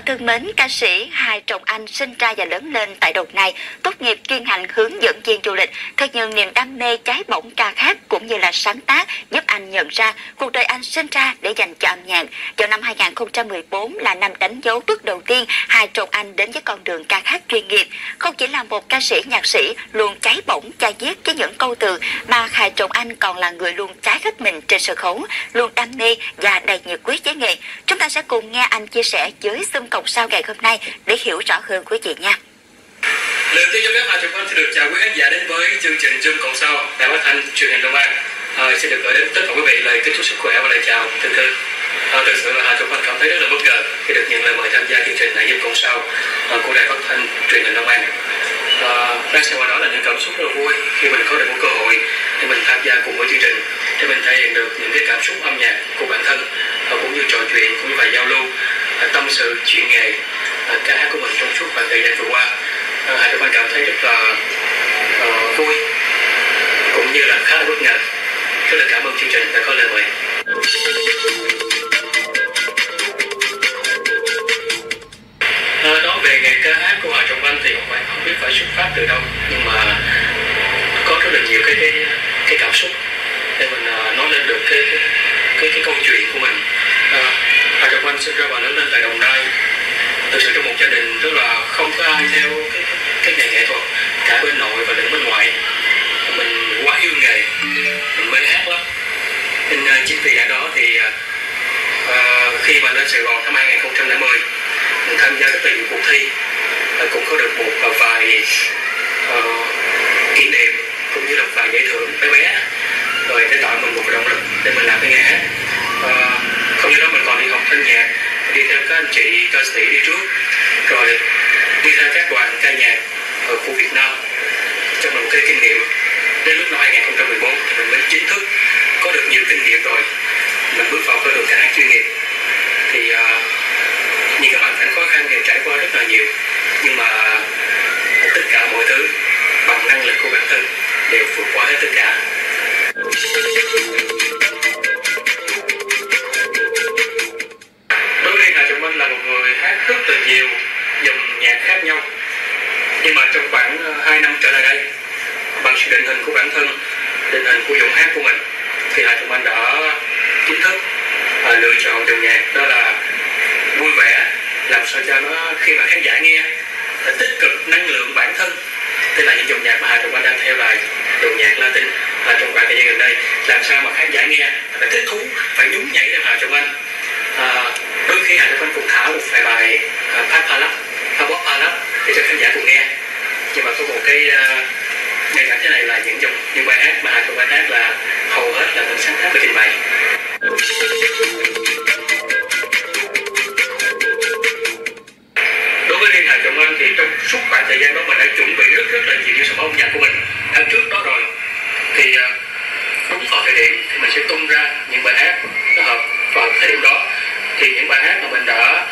thân mến, ca sĩ Hà Trọng Anh sinh ra và lớn lên tại Đồng Nai, tốt nghiệp chuyên ngành hướng dẫn viên du lịch. Thế nhưng niềm đam mê cháy bỏng ca hát cũng như là sáng tác giúp anh nhận ra cuộc đời anh sinh ra để dành cho âm nhạc. Vào năm 2014 là năm đánh dấu bước đầu tiên Hà Trọng Anh đến với con đường ca hát chuyên nghiệp. Không chỉ là một ca sĩ nhạc sĩ luôn cháy bỏng chai viết với những câu từ, mà Hà Trọng Anh còn là người luôn cháy hết mình trên sân khấu, luôn đam mê và đầy nhiệt huyết với nghề. Chúng ta sẽ cùng nghe anh chia sẻ với Xung Cộng Sao ngày hôm nay để hiểu rõ hơn quý vị nha. Lời tiên cho phép Hà Trọng Anh xin được chào quý khán giả đến với chương trình Xung Cộng Sao Đài Phát thanh truyền hình Long An. Xin được gửi đến tất cả quý vị lời kính chúc sức khỏe và lời chào thân thương. Thực sự là Hà Trọng Anh cảm thấy rất là bất ngờ khi được nhận lời mời tham gia chương trình này Xung Cộng Sao của Đài Phát thanh truyền hình Long An. Đang xem qua đó là những cảm xúc rất là vui khi mình có được một cơ hội để mình tham gia cùng với chương trình, để mình thể hiện được những cái cảm xúc âm nhạc của bản thân, cũng như trò chuyện cũng như là giao lưu tâm sự chuyện nghề ca hát của mình trong suốt khoảng thời gian vừa qua. Hà Trọng Anh cảm thấy rất là vui cũng như là khá là bất ngờ. Rất là cảm ơn chương trình đã có lời mời. Nói về nghề ca hát của Hà Trọng Anh thì không biết phải xuất phát từ đâu, nhưng mà có rất là nhiều cái cảm xúc để mình nói lên được cái câu chuyện của mình. Hà Trọng Anh sinh ra và lớn lên tại Đồng Nai, thực sự trong một gia đình rất là không có ai theo cái nghề nghệ thuật, cả bên nội và lẫn bên ngoại. Mình quá yêu nghề, mình mê hát lắm, nên chính vì lẽ đó thì khi mà lên Sài Gòn năm 2010 mình tham gia rất là nhiều cuộc thi, cũng có được một vài kỷ niệm cũng như là vài giải thưởng bé bé, rồi để tạo mình một động lực để mình làm cái nghề hát. Không như đó mình còn đi học thanh nhạc, đi theo các anh chị ca sĩ đi trước, rồi đi theo các đoàn ca nhạc ở khu Việt Nam. Trong một cái kinh nghiệm đến lúc năm 2014 thì mình mới chính thức có được nhiều kinh nghiệm rồi, mình bước vào con đường ca hát chuyên nghiệp. Thì những cái hoàn cảnh khó khăn thì trải qua rất là nhiều, nhưng mà tất cả mọi thứ bằng năng lực của bản thân đều vượt qua hết tất cả. Đối với Hà Trọng Anh là một người hát rất là nhiều dòng nhạc khác nhau, nhưng mà trong khoảng 2 năm trở lại đây, bằng sự định hình của bản thân, định hình của giọng hát của mình, thì Hà Trọng Anh đã chính thức lựa chọn dòng nhạc đó là vui vẻ, làm sao cho nó khi mà khán giả nghe là tích cực năng lượng bản thân. Đây là những dòng nhạc mà Hà Trọng Anh đang theo là dòng nhạc Latin. Trong khoảng thời gian gần đây, làm sao mà khán giả nghe phải thích thú, phải nhún nhảy theo Hà Trọng Anh. Đôi khi Hà Trọng Anh cũng thả một vài bài pop ballad để cho khán giả cùng nghe. Nhưng mà có một cái ngày cảm thế này là những bài hát mà Hà Trọng Anh hát là hầu hết là mình sáng tác và trình bày. Đối với riêng Hà Trọng Anh thì trong suốt khoảng thời gian đó mình đã chuẩn bị rất là nhiều những sản phẩm âm nhạc của mình đã trước đó rồi. Thì đúng vào thời điểm thì mình sẽ tung ra những bài hát nó hợp vào thời điểm đó. Thì những bài hát mà mình đã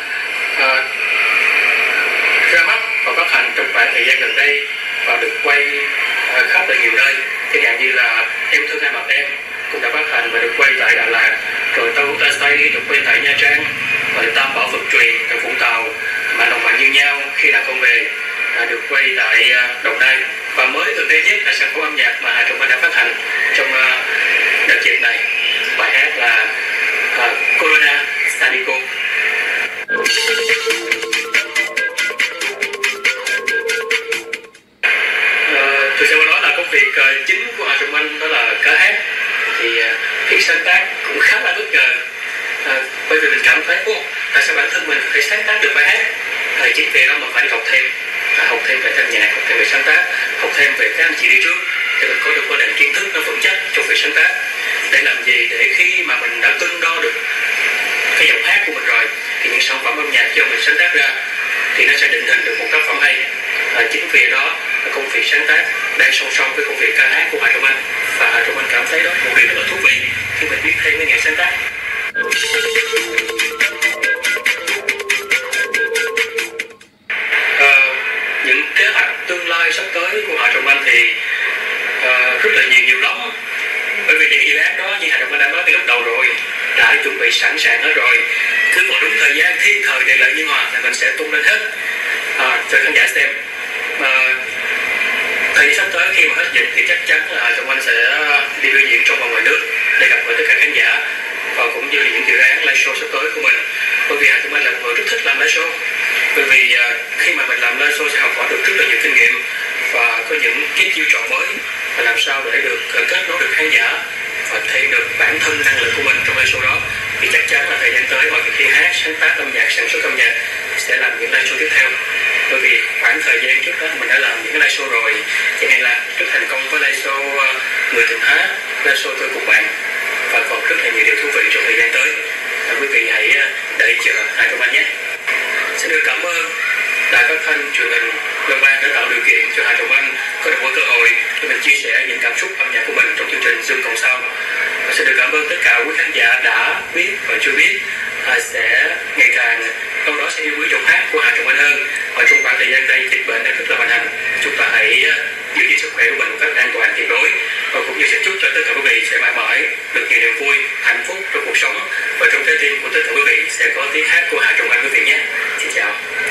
ra mắt và phát hành trong khoảng thời gian gần đây và được quay khắp tại nhiều nơi, chẳng hạn như là Em Thương Hai Mặt Em cũng đã phát hành và được quay tại Đà Lạt, rồi Tàu Ta Stay được quay tại Nha Trang, rồi Tam Bảo Vật Truyền tại Vũng Tàu, Mà Đồng Hành Như Nhau, Khi Nào Con Về được quay tại Đồng Nai, và mới gần đây nhất là sản phẩm âm nhạc mà Hà Trọng Anh đã phát hành trong đợt dịch này, bài hát là Corona Stadico. Thực sự đó là công việc chính của Hà Trọng Anh, đó là ca hát. Thì việc sáng tác cũng khá là bất ngờ, bởi vì mình cảm thấy tại sao bản thân mình phải sáng tác được bài hát. Chính vì đó mình phải đi học thêm về thanh nhạc, học thêm về sáng tác, học thêm về các anh chị đi trước, để mình có được một nền kiến thức nó vững chắc trong việc sáng tác. Để làm gì? Để khi mà mình đã cân đo được cái giọng hát của mình rồi, thì những sản phẩm âm nhạc do mình sáng tác ra thì nó sẽ định hình được một tác phẩm hay. Chính vì đó công việc sáng tác đang song song với công việc ca hát của Hà Trọng Anh, và Hà Trọng Anh cảm thấy đó một điều rất là thú vị khi mình biết thêm cái nghề sáng tác. Những kế hoạch tương lai sắp tới của Hà Trọng Anh thì rất là nhiều lắm, bởi vì những dự án đó như Hà Trọng Anh đã nói từ lúc đầu rồi, đã chuẩn bị sẵn sàng hết rồi, cứ vào đúng thời gian thiên thời thời Điện Lợi Nhân Hòa thì mình sẽ tung lên hết cho khán giả xem. Thời gian sắp tới khi mà hết dịch thì chắc chắn là Trọng Anh sẽ đi biểu diễn trong và ngoài nước để gặp gỡ tất cả khán giả, và cũng như những dự án live show sắp tới của mình. Bởi vì Trọng Anh là một người rất thích làm live show, bởi vì khi mà mình làm live show sẽ học hỏi được rất là nhiều kinh nghiệm và có những cái chiêu trò mới và làm sao để được kết nối được khán giả và thể hiện được bản thân năng lực của mình trong live show đó. Thì chắc chắn là thời gian tới mọi khi hát, sáng tác âm nhạc, sản xuất âm nhạc sẽ làm những live show tiếp theo. Bởi vì khoảng thời gian trước đó mình đã làm những cái live show rồi, cho nên là rất thành công với live show Người Tình Hát, live show Tôi Cùng Bạn, và còn rất là nhiều điều thú vị trong thời gian tới. Quý vị hãy đợi chờ Hà Trọng Anh nhé. Xin được cảm ơn Đài Phát thanh Truyền hình Long An đã tạo điều kiện cho Hà Trọng Anh có được một cơ hội để mình chia sẻ những cảm xúc âm nhạc của mình trong chương trình Zoom Cộng Sao. Và xin được cảm ơn tất cả quý khán giả đã biết và chưa biết, sẽ ngày càng đâu đó sẽ yêu quý giọng hát của Hà Trọng Anh hơn. Và trong khoảng thời gian đây dịch bệnh đang rất là hoành hành, chúng ta hãy giữ gìn sức khỏe của mình một cách an toàn tuyệt đối, và cũng như sẽ chúc cho tất cả quý vị sẽ mãi mãi được nhiều niềm vui, hạnh phúc trong cuộc sống, và trong trái tim của tất cả quý vị sẽ có tiếng hát của Hà Trọng Anh quý vị nhé. Xin chào.